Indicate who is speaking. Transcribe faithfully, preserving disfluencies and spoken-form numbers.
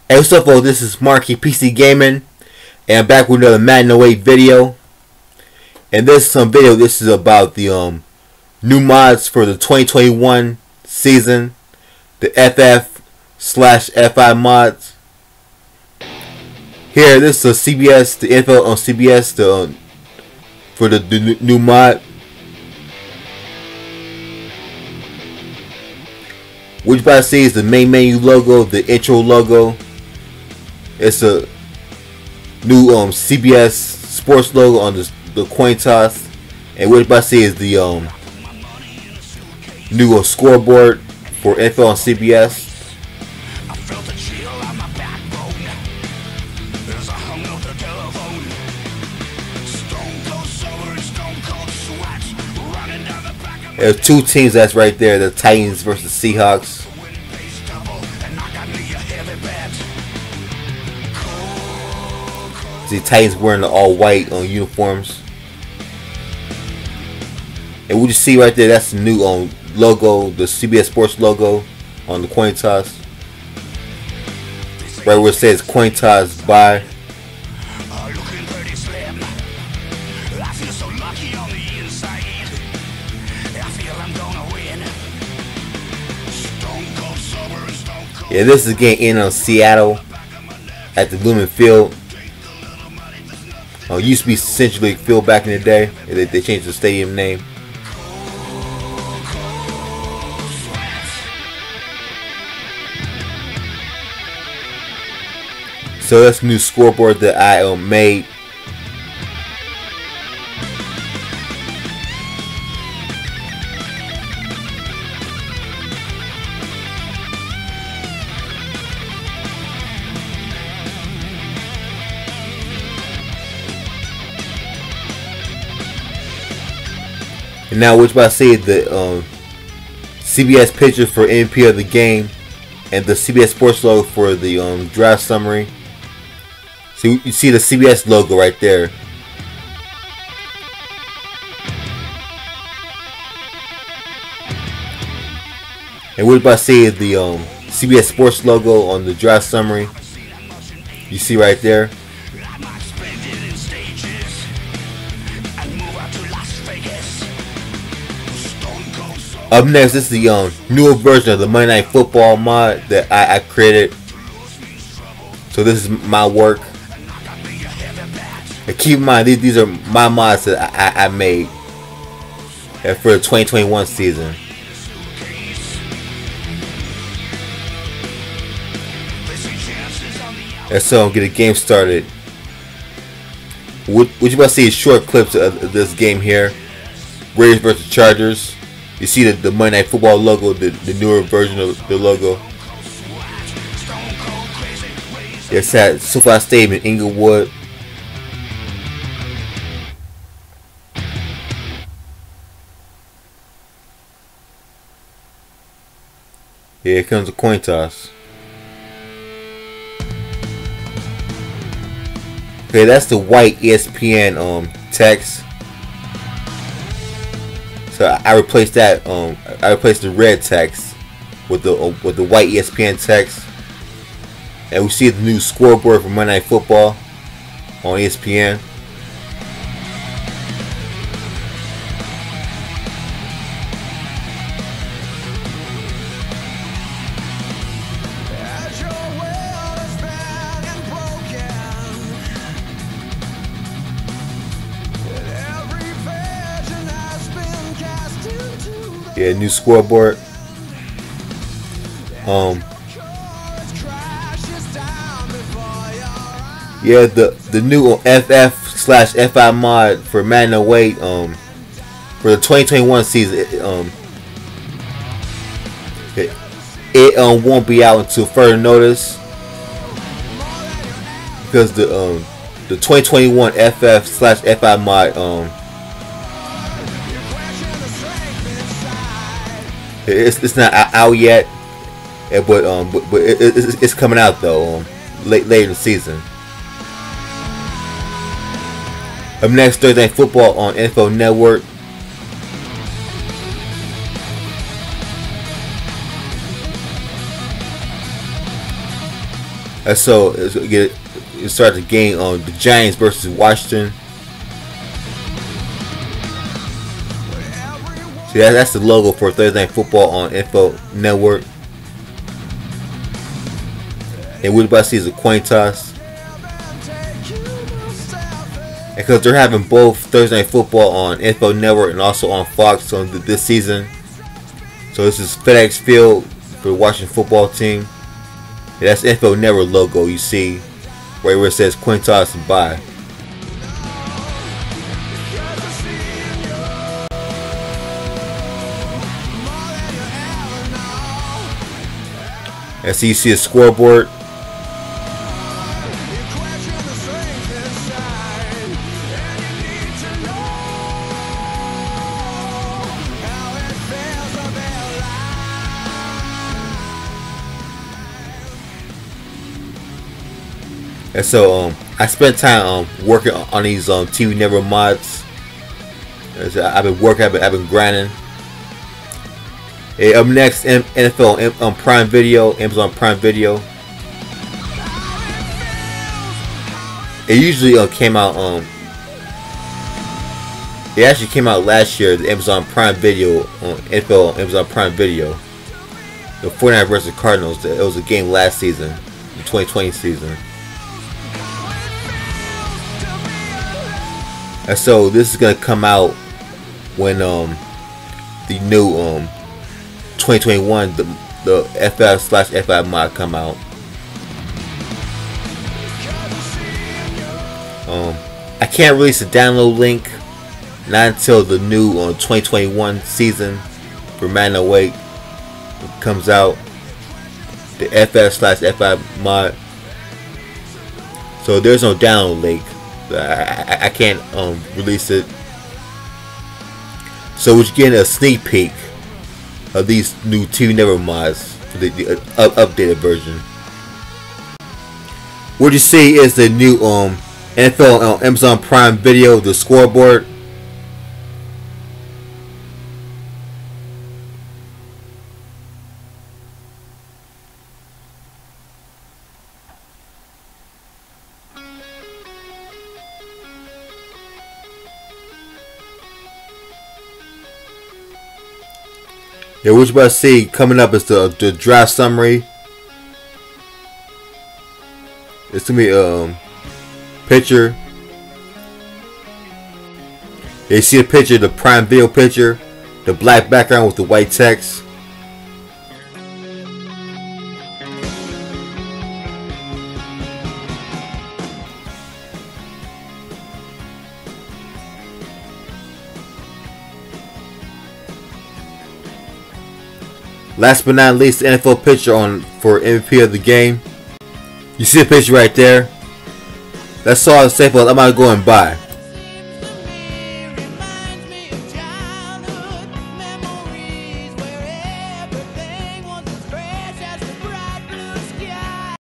Speaker 1: Hey, what's up, folks? This is Marky P C Gaming, and I'm back with another Madden oh eight video. And this some video. This is about the um new mods for the twenty twenty-one season, the F F slash F I mods. Here, this is a C B S, the info on C B S, the um, for the, the new mod. What you about to see is the main menu logo, the intro logo. It's a new um C B S Sports logo on the the coin toss, and what you about to see is the um new uh, scoreboard for N F L on C B S. There's two teams that's right there: the Titans versus Seahawks. See, Titans wearing the all white on uniforms, and what you see right there, that's the new um, logo, the C B S Sports logo on the coin toss. Right where it says coin toss by. Yeah, this is getting in on Seattle at the Lumen Field. Uh, used to be Century League Field back in the day. They, they changed the stadium name. So that's the new scoreboard that I um, made. And now, what you about to see is the um, C B S picture for M V P of the game, and the C B S Sports logo for the um, draft summary. So you see the C B S logo right there. And what you about to see is the um, C B S Sports logo on the draft summary. You see right there. Up next, this is the um, newer version of the Monday Night Football mod that I, I created. So this is my work. And keep in mind, these, these are my mods that I, I made for the twenty twenty-one season. And so, get a game started. What, what you about to see is short clips of this game here. Raiders versus Chargers. You see the, the Monday Night Football logo, the, the newer version of the logo. It's at SoFi Stadium in Inglewood. Here comes the coin toss. Okay, that's the white E S P N um text. So I replaced that. Um, I replaced the red text with the uh, with the white E S P N text, and we see the new scoreboard for Monday Night Football on E S P N. Yeah, new scoreboard. Um. Yeah, the the new F F slash F I mod for Madden oh eight. Um, for the twenty twenty-one season. It, um. It, it um won't be out until further notice, because the um the twenty twenty-one F F slash F I mod um. It's, it's not out yet, but um, but, but it, it's, it's coming out though, um, late later in the season. Up next, Thursday Night Football on N F L Network. And so it's, it, it started the game on the Giants versus Washington. See, that, that's the logo for Thursday Night Football on N F L Network. And we're about to see is a coin toss. And because they're having both Thursday Night Football on N F L Network and also on Fox on th this season. So this is FedEx Field for the Washington football team. And that's N F L Network logo you see right where it says coin toss and buy. And so you see a scoreboard. And so um, I spent time um, working on these um, T V Network mods. As I've been working, I've been, I've been grinding. Hey, up next, N F L on Prime Video, Amazon Prime Video. It usually uh, came out. Um, it actually came out last year. The Amazon Prime Video on N F L Amazon Prime Video. The forty-niners versus Cardinals. It was a game last season, the twenty twenty season. And so this is gonna come out when um the new um twenty twenty-one the the F F slash F I mod come out. Um, I can't release a download link not until the new um, twenty twenty-one season for Madden oh eight comes out. The F F slash F I mod. So there's no download link. I, I, I can't um, release it. So we're getting a sneak peek of these new T V Network mods for the, the uh, updated version. What you see is the new um, N F L on Amazon Prime Video, the scoreboard. Yeah, what you about to see coming up is the the draft summary. It's gonna be a um, picture. Yeah, you see the picture, the Prime Video picture, the black background with the white text. Last but not least, the N F L picture on for M V P of the game. You see the picture right there. That's all I'm saying. I'm gonna go and buy.